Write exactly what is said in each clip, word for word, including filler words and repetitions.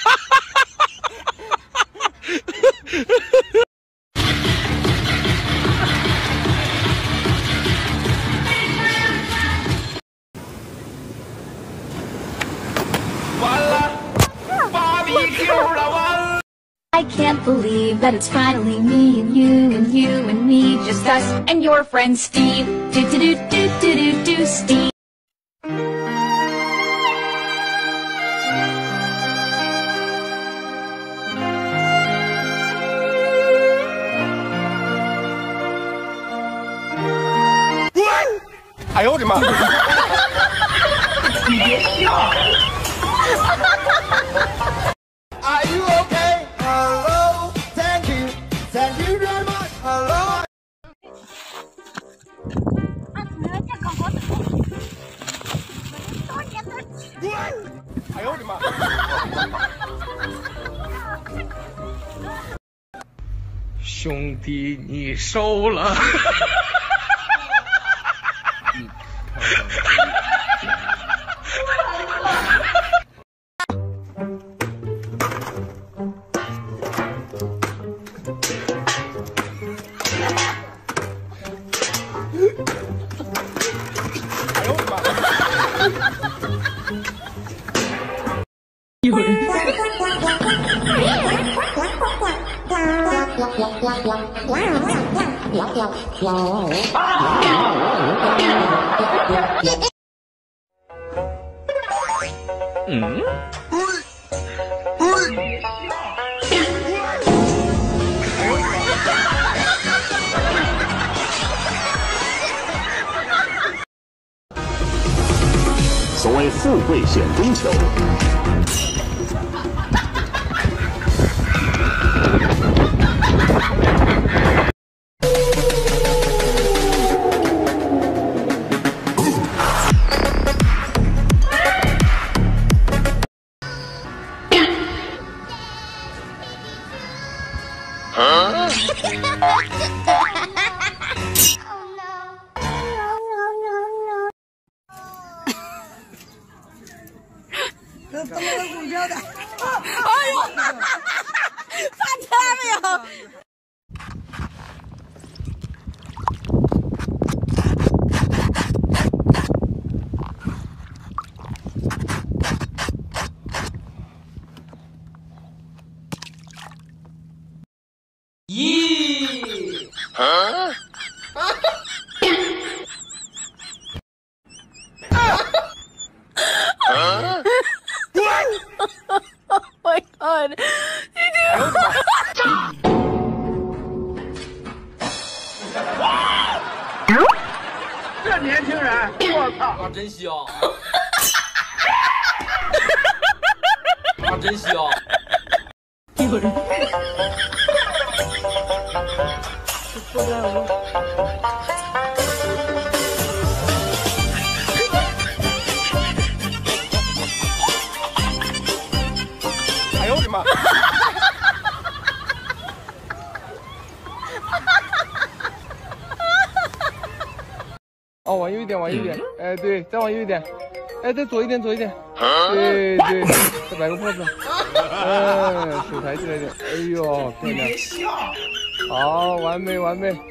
完了 ，B B Q 了，完了。 I can't believe that it's finally me and you and you and me, just us and your friend Steve. Do do do do do do do Steve. What? 哎呦我的妈！你别笑。Are you okay? Hello, thank you, thank you very much. Hello. 哎呦我的妈！兄弟，你收了。嗯，哎呦我的妈！ 有人。 嗯。 所谓富贵险中求。 这怎么个股票的？哎呦，翻起来没有？ 咦？啊？ Oh my god！ 你这年轻人，我操！ 啊，真香！啊，真香！ 有人。不知道。 哎呦我的妈！哦，往右一点，往右一点，哎，对，再往右一点，哎，再左一点，左一点，对对，再摆个 pose， 嗯，手抬起来一点，哎呦，漂亮，好，完美，完美。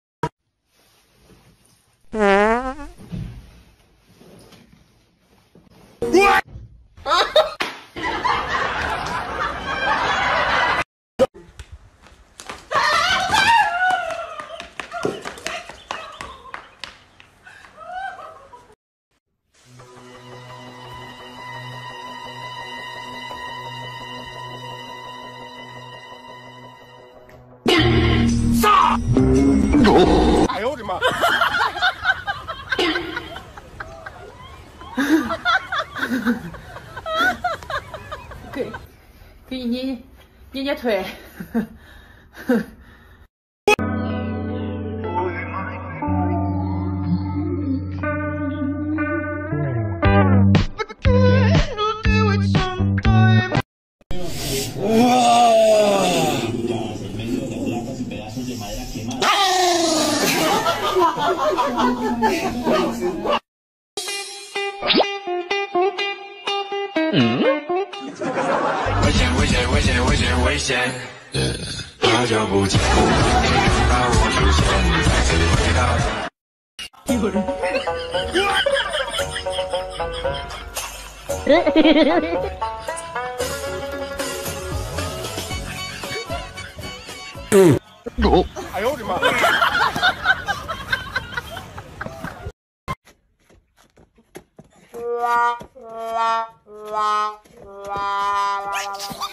哎呦我的妈！ 给，给你捏捏捏腿。 嗯。 危险危险危险危险危险！好久不见，当我出现，再次回到。一会儿。 嗯。有。哎呦我的妈！啦啦啦啦啦！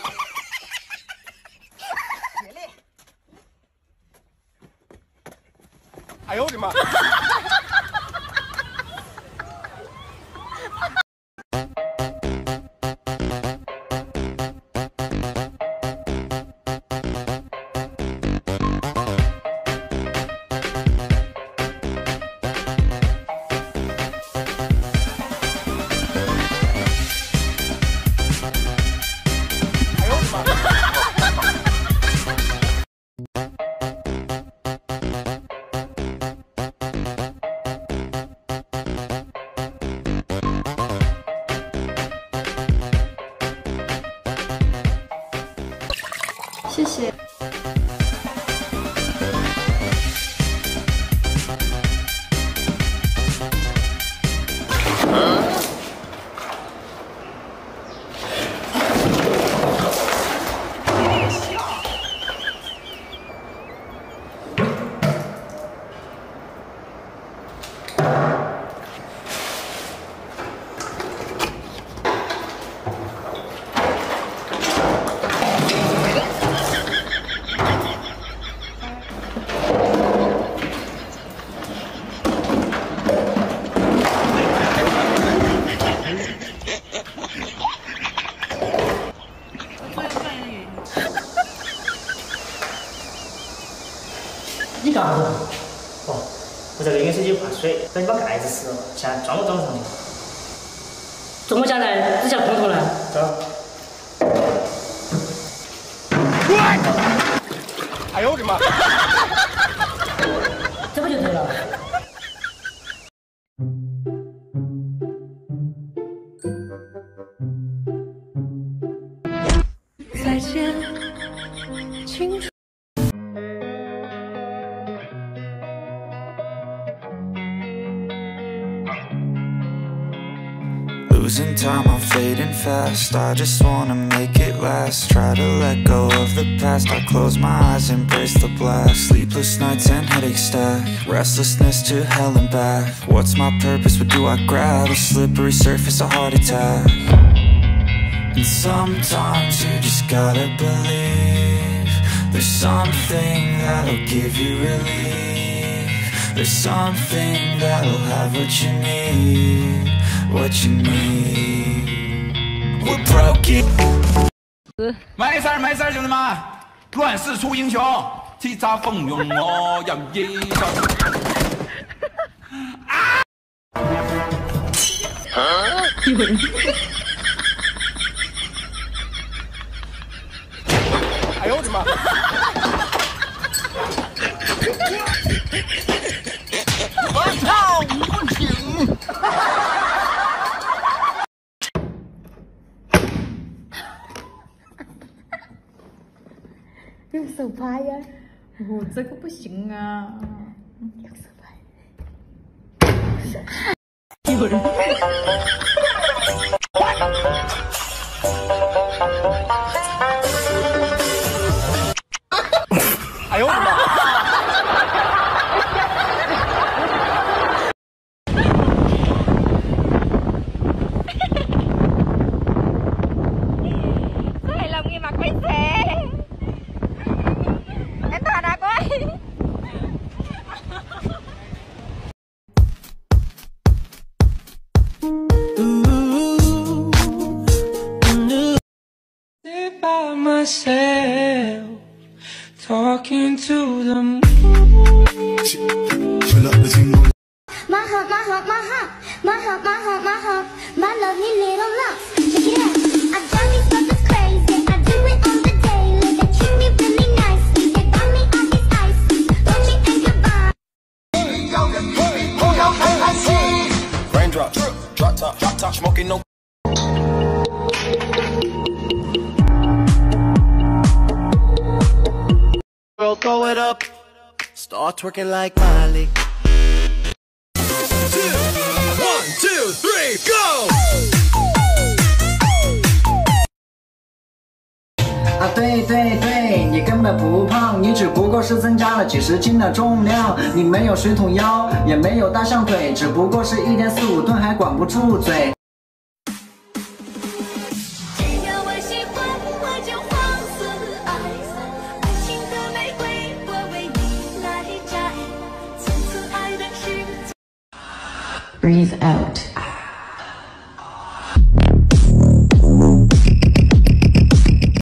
哎呦我的妈！ 谢谢。 你干啥子？哦，我在那个手机换水，等你把盖子撕了，现在装都装不上去。中午家来，只叫空投呢，走。 哎呦我的妈！ 这不就对了？ 再见，青春。 Losing time, I'm fading fast. I just wanna make it last. Try to let go of the past. I close my eyes, embrace the blast. Sleepless nights and headaches stack. Restlessness to hell and back. What's my purpose? What do I grab? A slippery surface, a heart attack. And sometimes you just gotta believe there's something that'll give you relief. There's something that'll have what you need. What you need. We're broken. 没事儿没事儿，兄弟们，乱世出英雄，叱咤风云我要一手。啊！一会儿。 哎呦我的妈！我操！不行！ 有手拍呀！哦，这个不行啊！有手拍。 一会儿。 哎呦我的妈！ Này làm nghe mặt mấy xe. Em thà đã coi. Sit by myself, talking to the moon. My heart, my heart, my heart, my heart, my heart, my heart, my lovely little love. Check it out. I drive these fuckers crazy. I do it on the daily. They treat me really nicely. They buy me all these ices. Dolce and Gabbana. Raindrop, drop top, drop top, smoking no. throw it up, start twerking like Miley. One, two, three, go! 啊，对对对，你根本不胖，你只不过是增加了几十斤的重量。你没有水桶腰，也没有大象腿，只不过是一点四五吨，还管不住嘴。 只要我喜欢，我就放肆爱，爱情的玫瑰，我为你来摘，从此爱的是。 Breathe out.